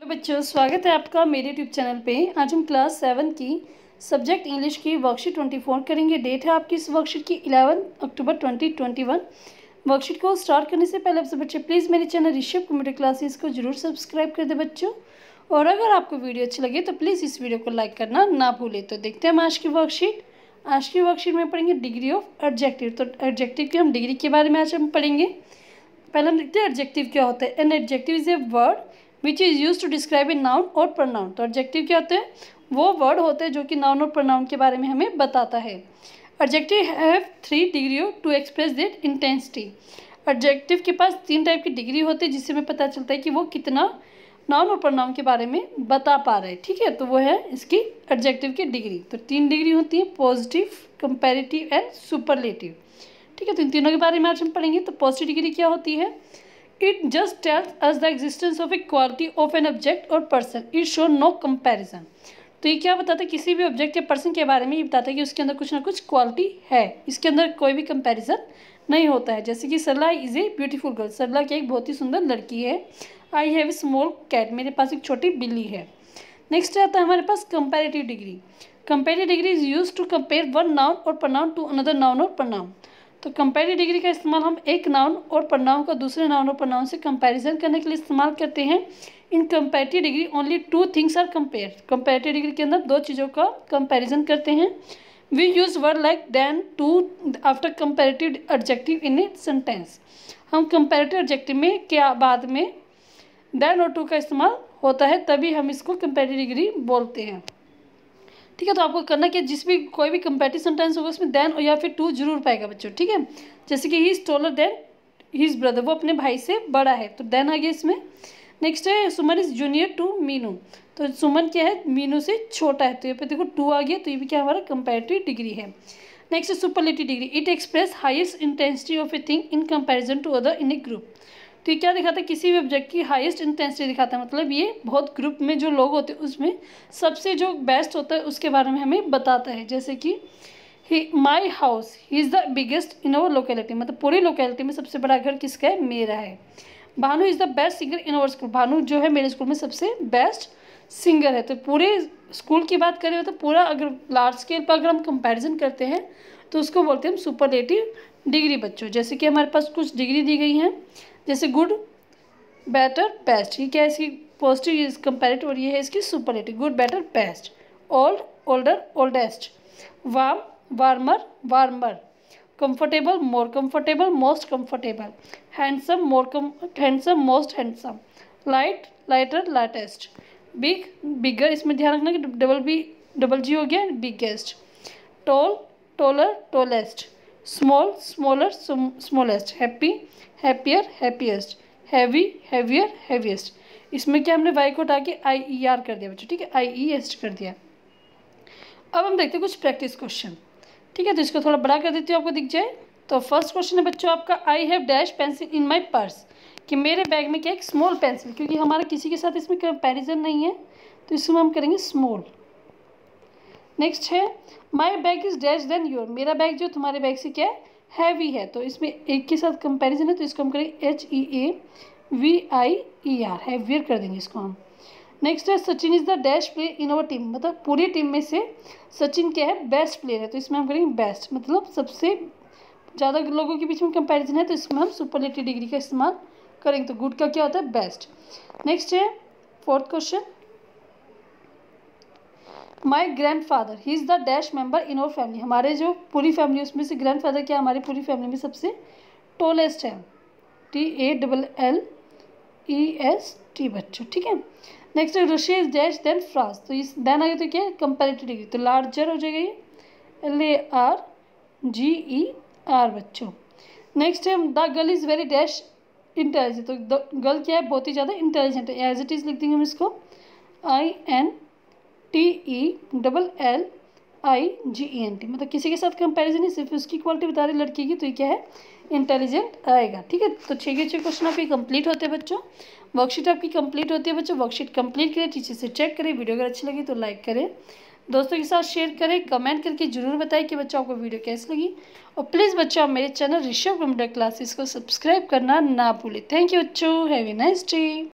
बच्चों, स्वागत है आपका मेरे यूट्यूब चैनल पे। आज हम क्लास 7 की सब्जेक्ट इंग्लिश की वर्कशीट 24 करेंगे। डेट है आपकी इस वर्कशीट की 11 अक्टूबर 2021। वर्कशीट को स्टार्ट करने से पहले आपसे बच्चे प्लीज़ मेरे चैनल ऋषभ कंप्यूटर क्लासेस को जरूर सब्सक्राइब कर दे बच्चों। और अगर आपको वीडियो अच्छी लगे तो प्लीज़ इस वीडियो को लाइक करना ना भूलें। तो देखते हैं हम आज की वर्कशीट। आज की वर्कशीट में पढ़ेंगे डिग्री ऑफ एडजेक्टिव। तो एडजेक्टिव की हम डिग्री के बारे में आज हम पढ़ेंगे। पहले हम देखते हैं एडजेक्टिव क्या होता है। An adjective is a word which is use to describe a noun और प्रनाउन। तो एडजेक्टिव क्या होते हैं? वो वर्ड होते हैं जो कि नाउन और प्रनाउन के बारे में हमें बताता है। Adjective have 3 degree to express that intensity. Adjective के पास 3 टाइप की डिग्री होती है जिससे हमें पता चलता है कि वो कितना नाउन और प्रनाउन के बारे में बता पा रहे हैं। ठीक है, तो वो है इसकी एडजेक्टिव की डिग्री। तो 3 डिग्री होती है, पॉजिटिव, कंपैरेटिव एंड सुपरलेटिव। ठीक है, तो इन तीनों के बारे में आज हम पढ़ेंगे। तो पॉजिटिव डिग्री क्या होती है? It just tells us the existence of a quality of an object or person. It show no comparison. तो ये क्या बताता है? किसी भी ऑब्जेक्ट या पर्सन के बारे में ये बताता है कि उसके अंदर कुछ ना कुछ क्वालिटी है। इसके अंदर कोई भी कंपैरिजन नहीं होता है। जैसे कि Sarla is a beautiful girl. Sarla की एक बहुत ही सुंदर लड़की है। I have a small cat. मेरे पास एक छोटी बिल्ली है। नेक्स्ट आता है हमारे पास comparative degree. Comparative degree is use to compare one noun और प्रनाउन टू अनदर नाउन और प्रनाउन। तो कंपैरेटिव डिग्री का इस्तेमाल हम एक नाउन और प्रनाउन का दूसरे नाउन और प्रनाउन से कंपैरिजन करने के लिए इस्तेमाल करते हैं। In comparative degree only 2 things are compare. Comparative degree के अंदर 2 चीज़ों का कंपैरिजन करते हैं। We use word like than to after comparative adjective in a sentence. हम कंपैरेटिव एडजेक्टिव में क्या बाद में देन और टू का इस्तेमाल होता है, तभी हम इसको कंपैरेटिव डिग्री बोलते हैं। ठीक है, तो आपको करना कि जिस भी कोई भी कंपैरेटिव सेंटेंस होगा उसमें देन या फिर टू जरूर पाएगा बच्चों। ठीक है, जैसे कि he is taller than his brother, वो अपने भाई से बड़ा है, तो देन आ गया इसमें। नेक्स्ट है Suman is junior to Meenu. तो सुमन क्या है? मीनू से छोटा है, तो यहाँ पे देखो टू आ गया, तो ये भी क्या हमारा कंपैरेटिव डिग्री है। नेक्स्ट है superlative degree. It express highest intensity of a thing in comparison to other in a group. तो ये क्या दिखाता है? किसी भी ऑब्जेक्ट की हाईएस्ट इंटेंसिटी दिखाता है। मतलब ये बहुत ग्रुप में जो लोग होते हैं उसमें सबसे जो बेस्ट होता है उसके बारे में हमें बताता है। जैसे कि my house he is the biggest in our locality. मतलब पूरी लोकेलिटी में सबसे बड़ा घर किसका है? मेरा है। Bhanu is the best singer in our school. Bhanu जो है मेरे स्कूल में सबसे बेस्ट सिंगर है। तो पूरे स्कूल की बात करें तो पूरा अगर लार्ज स्केल पर अगर हम कंपेरिजन करते हैं तो उसको बोलते हैं हम सुपरलेटिव डिग्री बच्चों। जैसे कि हमारे पास कुछ डिग्री दी गई हैं, जैसे गुड, बेटर, बेस्ट। ये क्या है? इसकी पॉजिटिव इज कंपैरेटिव और ये है इसकी superlative. Good, better, best. Old, older, oldest. Warm, warmer, warmer. Comfortable, more comfortable, most comfortable. Handsome, handsome, most handsome. Light, lighter, lightest. Big, bigger. इसमें ध्यान रखना कि डबल जी हो गया, biggest. Tall, taller, tallest. Small, smaller, smallest. Happy, happier, happiest. Heavy, heavier, heaviest. इसमें क्या हमने Y को हटा के IER कर दिया बच्चों। ठीक है, IEST कर दिया। अब हम देखते हैं कुछ प्रैक्टिस क्वेश्चन। ठीक है, तो इसको थोड़ा बड़ा कर देती हूँ, आपको दिख जाए। तो फर्स्ट क्वेश्चन है बच्चों आपका, I have dash pencil in my purse. कि मेरे बैग में क्या एक स्मॉल पेंसिल, क्योंकि हमारा किसी के साथ इसमें कंपैरिजन नहीं है तो इसमें हम करेंगे स्मॉल। नेक्स्ट है my bag is dash than your. मेरा बैग जो तुम्हारे बैग से क्या है? हैवी है। तो इसमें एक के साथ कंपैरिजन है तो इसको हम करेंगे HEAVIER, हैवियर कर देंगे इसको हम। नेक्स्ट है Sachin is the dash player in our team. मतलब पूरी टीम में से सचिन क्या है? बेस्ट प्लेयर है, तो इसमें हम करेंगे बेस्ट। मतलब सबसे ज़्यादा लोगों के बीच में कंपैरिजन है तो इसमें हम सुपरलेटिव डिग्री का इस्तेमाल करेंगे। तो गुड का क्या होता है? बेस्ट। नेक्स्ट है fourth question, my grandfather he is the dash member in our family. हमारे जो पूरी फैमिली उसमें से ग्रैंड फादर क्या हमारी पूरी फैमिली में सबसे टॉलेस्ट है। TALLEST बच्चों। ठीक है, नेक्स्ट है Russia is dash than France. तो इस देन आगे तो क्या है? कंपैरेटिव डिग्री, तो लार्जर हो जाएगा ये, LARGER बच्चों। नेक्स्ट है the girl is very dash intelligent. तो द गर्ल क्या है? बहुत ही ज़्यादा इंटेलिजेंट है। एज इट इज़ लिख देंगे हम इसको INTELLIGENT। मतलब किसी के साथ कंपैरिजन नहीं, सिर्फ उसकी क्वालिटी बता रही लड़की की, तो ये क्या है? इंटेलिजेंट आएगा। ठीक है, तो 6 के 6 क्वेश्चन आपके कंप्लीट होते हैं बच्चों। वर्कशीट आपकी कंप्लीट होती है बच्चों। वर्कशीट कंप्लीट करें, टीचर से चेक करें। वीडियो अगर अच्छी लगी तो लाइक करें, दोस्तों के साथ शेयर करें, कमेंट करके जरूर बताएं कि बच्चों आपको वीडियो कैसी लगी। और प्लीज़ बच्चों आप मेरे चैनल ऋषभ कंप्यूटर क्लासेस को सब्सक्राइब करना ना भूलें। थैंक यू बच्चों, हैव ए नाइस डे।